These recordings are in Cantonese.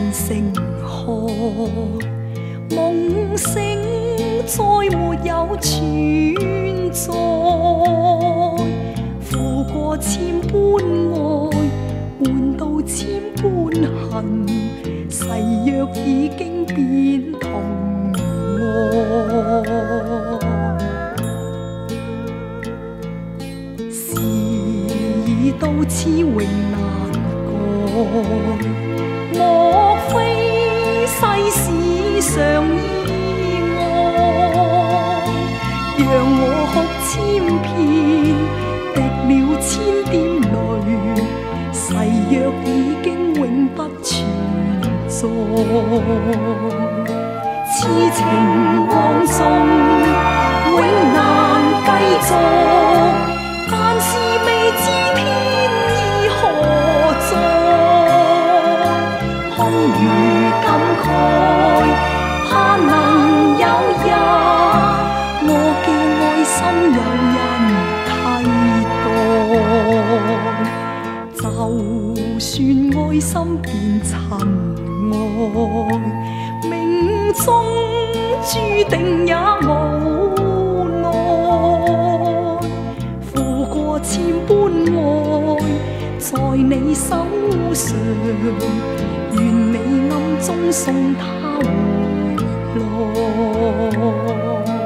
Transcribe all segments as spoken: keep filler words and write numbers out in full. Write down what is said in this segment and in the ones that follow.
成河，梦醒再没有存在。付过千般爱，换到千般恨，誓约已经变同爱。事已到此永难改，莫非世事常意外？让我哭千遍，滴了千點淚，誓約已經永不存在。痴情往縱永難繼續，但是未知天意何在，空餘感慨，盼能有日我嘅愛心有人替代。就算愛心變塵埃，命中注定也無奈。付過千般愛，在你手上，願你暗中送他回來。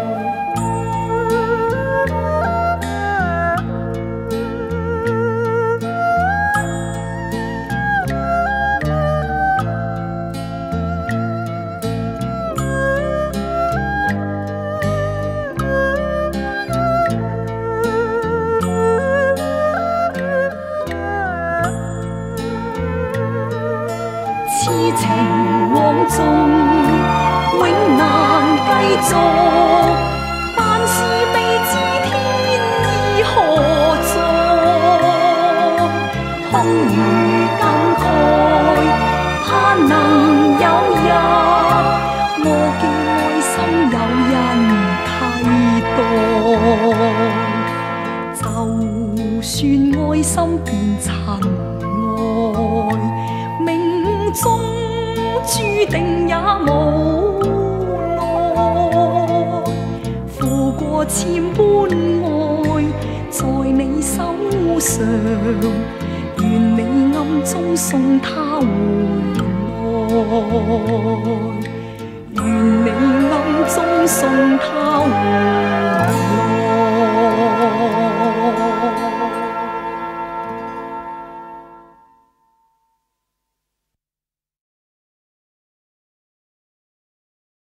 痴情往縱永難繼續，但是未知天意何在，空餘感慨，盼能有日我嘅愛心有人替代。就算愛心變塵埃，命中注定也無奈。付過千般愛，在你手上，願你暗中送他回來，願你暗中送他回來。